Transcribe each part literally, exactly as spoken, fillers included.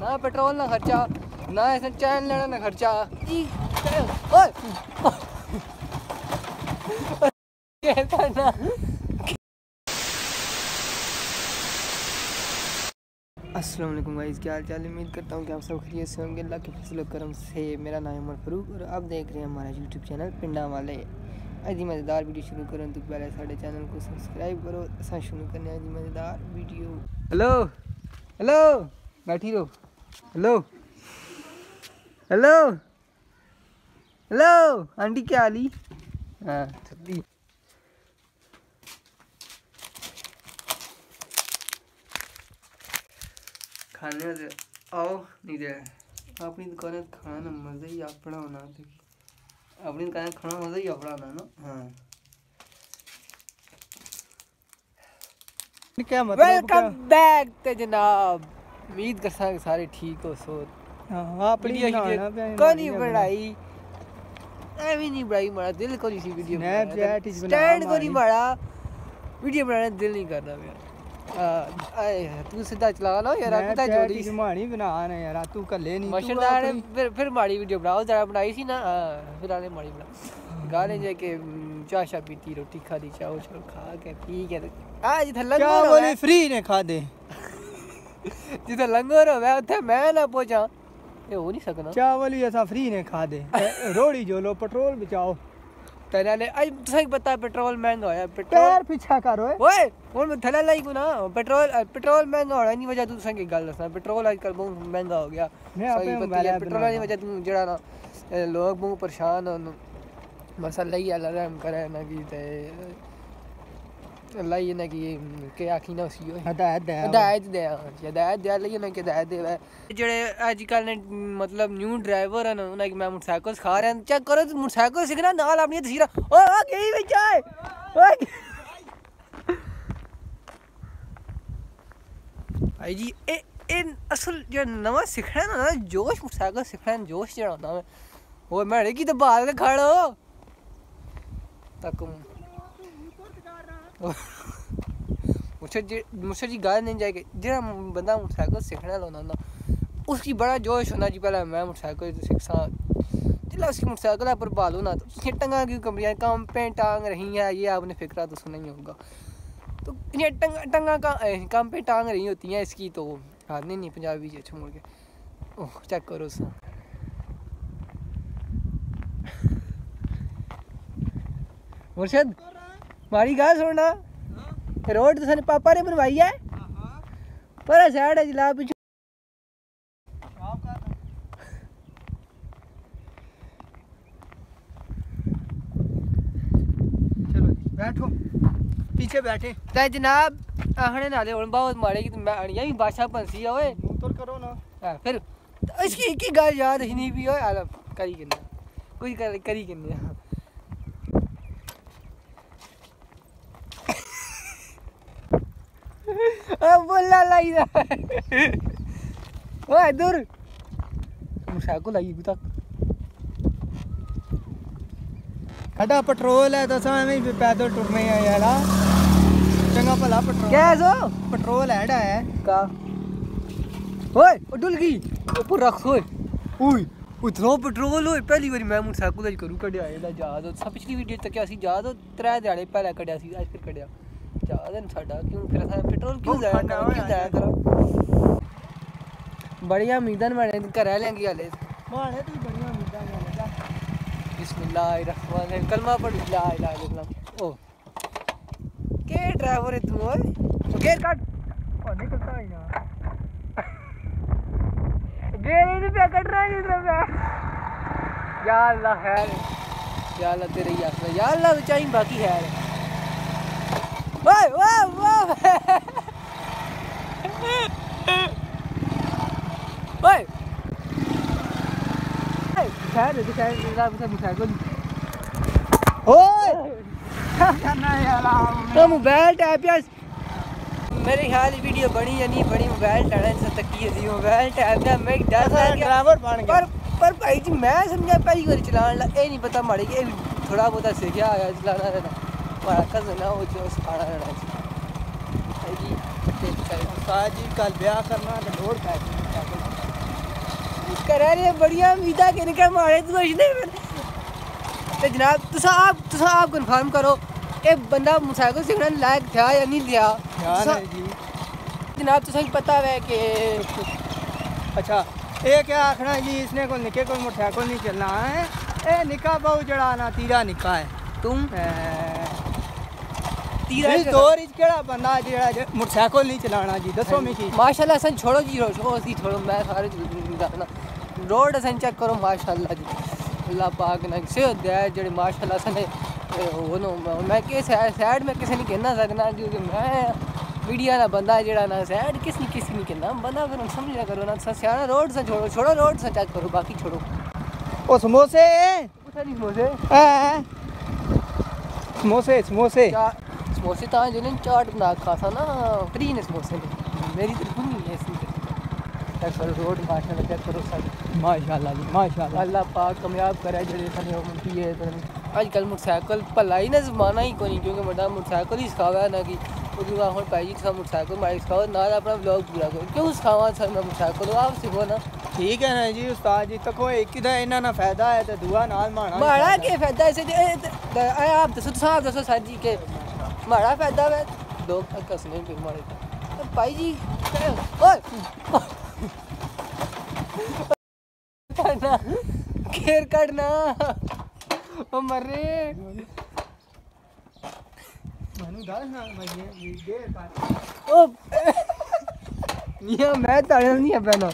ना पेट्रोल ना खर्चा ना ऐसे चैन लेना ना खर्चा। ओए कहता ना अस्सलाम वालेकुम गाइस, क्या हाल चाल। उम्मीद करता हूँ कि आप सब खैरियत से होंगे। अल्लाह के फजल करम से। मेरा नाम है उमर फारूक और आप देख रहे हैं हमारा यूट्यूब चैनल पिंडा वाले। अजी मज़ेदार वीडियो शुरू करें तो पहले साढ़े चैनल को सब्सक्राइब करो। असा शुरू करने अजी मज़ेदार वीडियो। हेलो हेलो बैठी रहो। हेलो हेलो हेलो आंटी क्या हाली। हाँ छत्ती खाने वाले आओ नहीं दे। अपनी दुकान खाना मज़ा ही अपना होना। अपनी दुकान खाना मज़ा ही अपना होना ना। हाँ क्या मतलब। वेलकम बैक ते जनाब। उम्मीद कर सकते सारे ठीक हो। सो हाँ अपनी को नहीं बढ़ाई ऐवी नहीं बढ़ाई मारा दिल को नहीं सी वीडियो स्टैंड को नहीं मारा वीडियो बनाने दिल नहीं करता मेरा। आए तू सीधा चला लो यार। पता है जोड़ी जुमानी बना ना यार तू कल्ले नहीं मशनदार है। फिर फिर माड़ी वीडियो बनाओ जरा बनाई सी ना। फिर आने माड़ी बना गाने जाके चाय शा पीती रोटी खा दी चाव चल खा के ठीक है। आज जिथे लंगर बोले फ्री ने खा दे जिथे लंगर होवे उथे मैं ना पहुंचा ये हो नहीं सकना। चावल ही ऐसा फ्री ने खा दे रोड़ी जो लो पेट्रोल बचाओ तेरे ले आज तुसें पता है पेट्रोल महंगा होया। पेट्रोल पीछा करो ओए हुन मैं थला लाई को ना पेट्रोल पेट्रोल महंगा होया नहीं वजह तू तुसें की गल दसना। पेट्रोल आजकल बहुत महंगा हो गया। सही पता है पेट्रोल की वजह तू जेड़ा ना लोग बहुत परेशान होन मसला ही अल्लाह रहम करे ना की ते अल्लाह ये ना की के आखी ना उसी हिदायत दे हिदायत दे हिदायत दे अल्लाह ये ना के हिदायत दे जेड़े आजकल ने मतलब न्यू ड्राइवर है ना उन्हें मैं मोटरसाइकिल सिखा रहा हूं। चेक करो मोटरसाइकिल सीखना नाल अपनी तस्वीर ओए ओ गई विच आए ओए भाई जी ए ए असल जो नवा सीखना है ना जोश मोटरसाइकिल सीखना जोश जेड़ा होंदा है वो मेरे की तो बाल के खड़ो तक मुझे जी मुझे जी गाल नहीं जाएगी जेड़ा बंदा मोटरसाइकिल सीखना लाना ना उसकी बड़ा जोश होना जी। पहले मैं मोटरसाइकिल सीखसा जिला उसकी मोटरसाइकिल पर बालो ना तो टंगा की कमरियाँ कम पे टांग रही हैं ये आपने फिक्रा तो सुना ही होगा। तो ये टंगा टंगा का कम पे टांग रही होती हैं इसकी तो आदमी नहीं पंजाबी जी छोड़ के ओह चेक करो उसका मुर्शद मारी गाल सुनना रोड तो साने पापा ने बनवाई है पर साइड है जिला पीछे चलो बैठो पीछे बैठे ते जनाब आखने नाले हुन बहुत मारे की मैं अड़िया भी बादशाह पंसी है ओए उतर करो ना। हां फिर तो इसकी एक ही गाल याद ही नहीं भी ओए आला करी किन्ने कोई कर करी किन्ने अब बोला लाई दा ओए दूर मोटरसाइकिल आई तक खड़ा पेट्रोल है तो समय में पैदल टुरने है यार चंगा भला पेट्रोल क्या सो पेट्रोल है है का ओए डुल गई ऊपर रख ओए ओए उतना पेट्रोल होए पहली बार मैं मोटरसाइकिल करू कढ़िया एदा याद सब पिछली वीडियो तक असी याद हो त्रै दिहाड़े पहले कढ़िया सी आज फिर कढ़िया याद साडा क्यों फिर असां पेट्रोल क्यों जाया करो क्यों जाया करो बढ़िया उम्मीदां बने घरै लेंगी हाले माने तू बढ़िया उम्मीदां बने बिस्मिल्लाहिर्रहमानिर्रहीम कलमा पढ़ ला इलाहा इल्लल्लाह। ओ के ड्राइवर है तू ओए गेर काट ओ निकलता ही ना गेर ही पे कट रहा है इधर पे या अल्लाह खैर या अल्लाह तेरे ही आसरा या अल्लाह बचाई बाकी खैर ओए वाह वाह ओए खैर दिखाए जनाब से मोटरसाइकिल ओए क्या करना है यार तो मोबाइल टैप यार मेरे ख्याल वीडियो बनी या नहीं बनी मोबाइल टैप से तकी थी मोबाइल टैप का मैं डर लग गया ड्राइवर बन गया पर पर भाई जी मैं समझा पहली बार चलान ला ए नहीं पता माड़े के थोड़ा बहुत सीखा आया चलाना रहना मारा कजन ना वो जो सिखाना रहना भाई जी जी कल ब्याह करना तो लोड पैक करा रहे बढ़िया उम्मीदा कि निकल मारे तू कुछ नहीं ते जनाब तुसा आप तुसा आप कंफर्म करो ये बंदा मोटरसाइकिल सीखने लायक था या नहीं लिया जी जनाब तुसा पता है कि अच्छा ये क्या आखना जी इसने को निके को मोटरसाइकिल नहीं चलना है ए निका बहु जड़ा ना तीरा निका है तुम तीरा दौर इच केड़ा बंदा जेड़ा मोटरसाइकिल नहीं चलाना जी दसो मिकी माशाल्लाह सन छोड़ो जी छोड़ो सी छोड़ो मैं सारे जाना रोड सन चेक करो माशाल्लाह जी अल्लाह पाक ने से दे जेड़े माशाल्लाह सन वो मैं के साइड में किसी नहीं कहना सकना क्योंकि मैं मीडिया ना बंदा जेड़ा ना साइड किस नहीं किसी नहीं कहना बंदा फिर समझ लिया करो ना सियाना रोड से छोड़ो छोड़ो रोड से चेक करो बाकी छोड़ो ओ समोसे पता नहीं समोसे हां समोसे समोसे समोसे तो जिन्हें चाट बना खा था ना फ्री ने समोसे मेरी तो नहीं है इसमें चेक करो रोड माशाल्लाह चेक करो सब माशाल्लाह जी माशाल्लाह अल्लाह पाक कामयाब करे जेड़े सने हो मुंती है तो आजकल मोटरसाइकिल भलाई ना जमाना ही कोई क्योंकि बड़ा मोटरसाइकिल ही सिखावा ना कि उदू हम भाई जी तुम मोटरसाइकिल मारी सिखाओ ना अपना व्लॉग पूरा करो क्यों सिखावा सर मैं मोटरसाइकिल आप सिखो ना ठीक है ना जी उस्ताद जी तको एक ही दा इना ना फायदा है तो दुआ नाल माना माड़ा के फायदा ऐसे आप दसो साहब दसो सर जी के माड़ा फायदा है लोग कसने फिर मारे भाई जी ओए करना घेर करना ओ मरे मनु दाल ना भाई ये कर ओ ये मैं ताड़न नहीं है पहना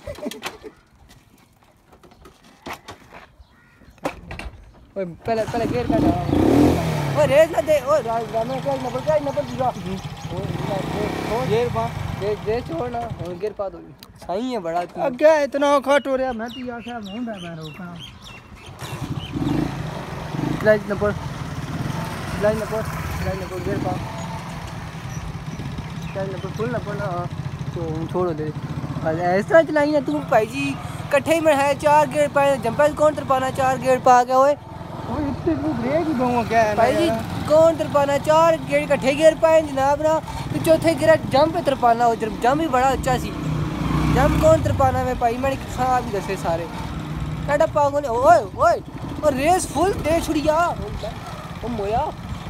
ओए पहले पहले घेर करना ओ रेस ना दे ओ रामे का नंबर का नंबर दिया ओ घेर पा दे दे छोड़ना और घेर पा दो सही है बड़ा तू अब क्या इतना खट हो रहा मैं तो यार क्या मुंह मैं रोकना light number light number light number घेर पा लाइट नंबर फुल नंबर ना तो छोड़ो दे इस तरह चलाई ना तू भाई जी कट्ठे में है चार गेट पाए जंपर कौन तरपाना चार गेट पा के ओए ओ इतने को ब्रेक ही दूंगा क्या है भाई जी कौन तरपाना चार गेट कट्ठे गेर पाए जनाब ना तो चौथे गेर जंप पे तरपाना हो जंप भी बड़ा अच्छा सी जंप कौन तरपाना में भाई मैंने साहब भी दसे सारे कड़ा पागल ओए ओए और रेस फुल दे छुड़िया ओ मोया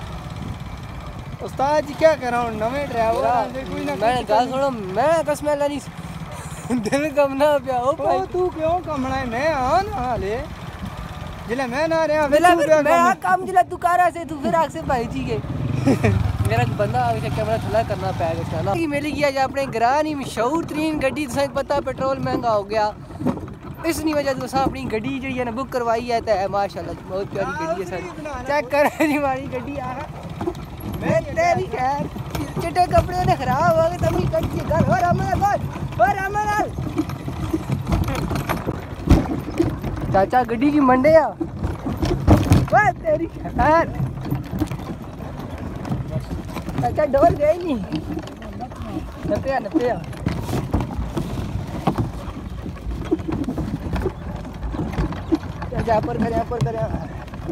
उस्ताद जी क्या कर रहा हूं नवे ड्राइवर कोई ना मैं गाल सुनो मैं कसम अल्लाह नहीं दिल कमना पिया ओ भाई तू क्यों कमना है मैं आ ना हाले जिला मैं ना रहा मैं मैं आ काम जिला तू कर रहा से तू फिर आग से भाई जी के मेरा बंदा आगे कैमरा थला करना पैगा इसका ना मिल गया जो अपने ग्रां ही मशहूर तरीन गड्डी तुसें पता पेट्रोल महंगा हो गया इसनी वजह से असां अपनी गड्डी जी है ना बुक करवाई है तो है माशाल्लाह बहुत प्यारी गड्डी है सारी चेक कर जी हमारी गड्डी आ मैं तेरी खैर चिट्टे कपड़े ने खराब हो गए तभी कच्ची घर और अमर बोल और अमर चाचा गड्डी की मंडे आ वाह तेरी खैर चाचा डोल गए नहीं नपया नपया चाचा पर कर पर कर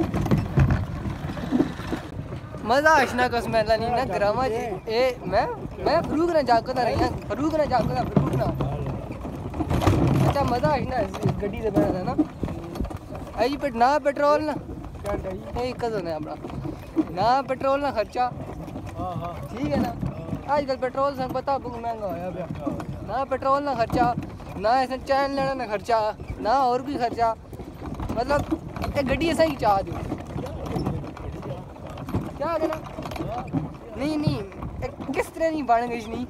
मजा आशना कस मेला नहीं ना ग्रामा ए मैं मैं फरूक ना जाको ना रही फरूक ना जाको ना फरूक ना अच्छा मजा आशना इस गड्डी से बना था ना आई पे ना पेट्रोल ना ए कदम है अपना ना पेट्रोल ना खर्चा हां हां ठीक है ना आजकल पेट्रोल से पता बहुत महंगा होया पिया ना पेट्रोल ना खर्चा ना ऐसे चैन लेना ना खर्चा ना और भी खर्चा मतलब एक गड्डी ऐसा ही चाह दो क्या देना नहीं नहीं एक किस तरह नहीं बन गई नहीं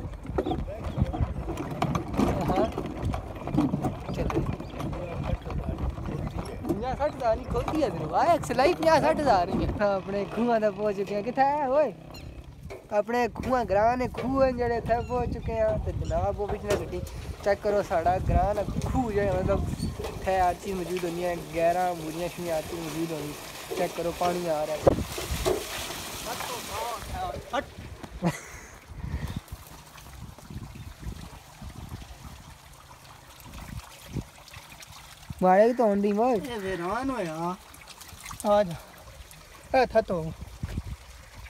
हाँ चलो पंजा सठ हज़ार नहीं खोती है तेरे आया सिलाई पंजा सठ हज़ार नहीं है अपने खूह तक पहुँच चुके हैं कितना है ओए अपने खूह ग्रां ने खूह जड़े थे पहुँच चुके हैं तो जनाब वो पिछले गड्डी चेक करो साड़ा ग्रां ना खूह जो मतलब है हर चीज़ मौजूद होनी है ग्यारह मूरियाँ शुरियाँ हर चीज़ मौजूद होनी चेक करो पानी आ रहा है मारे भी तो होंदी मोय ए वेरान होया आ जा ए था तो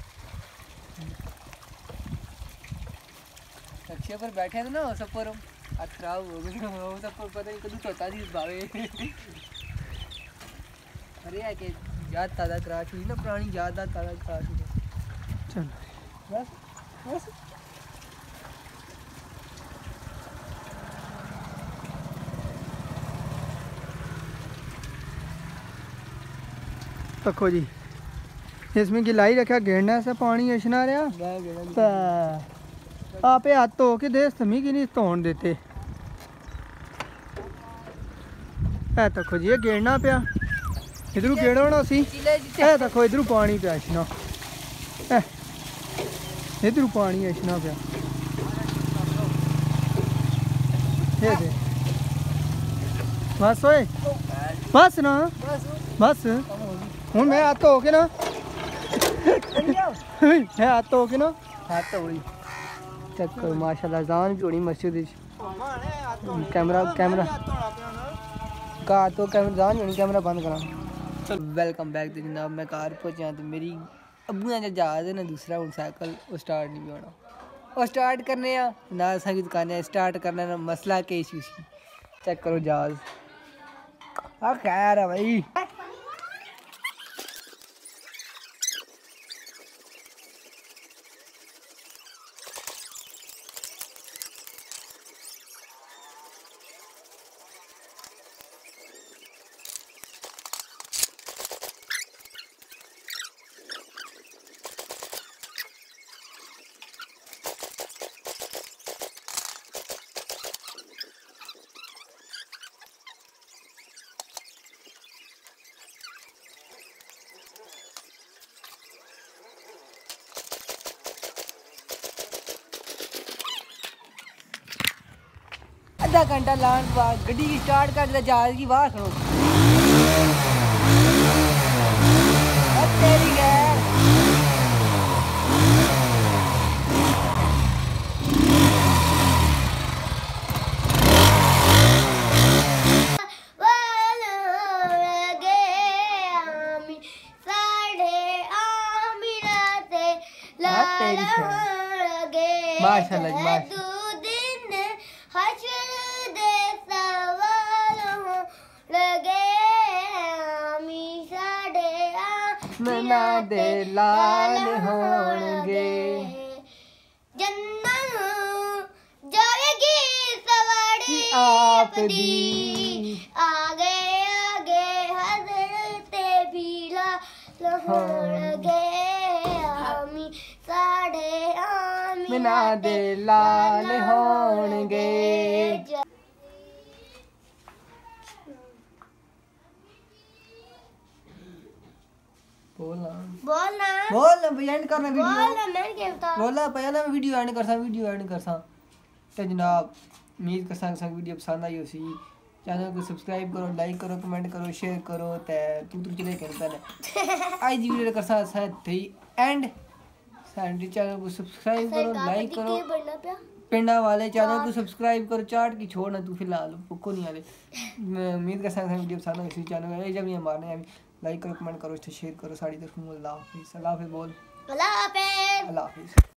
अच्छे पर बैठे थे ना सब पर हाथ खराब हो गए वो सबको पता नहीं कदू चौथा दी बावे अरे है कि याद ताज़ा करा छी ना पुरानी याद ताज़ा करा छी चल बस बस देखो जी इसमें गिलाई रखा गेड़ने से पानी अशना रहा आपे हाथ धो के दे समी की नहीं धोन देते है देखो जी ये गेड़ना पिया इधरू गेड़ो ना सी है देखो इधरू पानी पिया अशना इधरू पानी अशना पिया ये दे बस ओए बस ना बस हूँ मैं हाथ धो के ना मैं हाथ धो के ना हाथ तो वही चेक करो माशाल्लाह जान जोड़ी मस्जिद कैमरा कैमरा का तो कैमरा जान जोड़ी कैमरा बंद करा चल वेलकम बैक तो जनाब मैं कार पहुंचा तो मेरी अबू ने जहाज है ना दूसरा हूँ साइकिल वो स्टार्ट नहीं होना और स्टार्ट करने ना असा की दुकान स्टार्ट करने ना मसला के इशू चेक करो जहाज हाँ खैर है भाई आधा घंटा लाने के बाद गड्डी की स्टार्ट कर दिया जहाज की बाहर खड़ो अब तेरी गैर माशाल्लाह जी माशाल्लाह ना दे लाल होंगे जन्नत जाएगी सवारी आप दी आगे आगे हजरते बिलाल होंगे आमी साढ़े आमी ना दे लाल होंगे बोलना बोलना बोल भैया एंड करना वीडियो बोलना मैं क्या बता बोला पहले मैं वीडियो एंड करसा वीडियो एंड करसा तो जनाब उम्मीद करसा कि वीडियो पसंद आई होसी चैनल को सब्सक्राइब करो लाइक करो कमेंट करो शेयर करो ते तू तू चले कर पहले आज दी वीडियो करसा सा थी एंड साडे चैनल को सब्सक्राइब करो लाइक करो पिंडा वाले चैनल को सब्सक्राइब करो चाट की छोड़ ना तू फिलहाल पुको नहीं आले मैं उम्मीद करसा कि वीडियो पसंद आई चैनल को जब ये मारने अभी लाइक करो कमेंट करो शेयर करो साड़ी तरफ अल्लाह हाफिज़ अल्लाह हाफिज़ बोल अल्लाह हाफिज़ अल्लाह हाफिज़।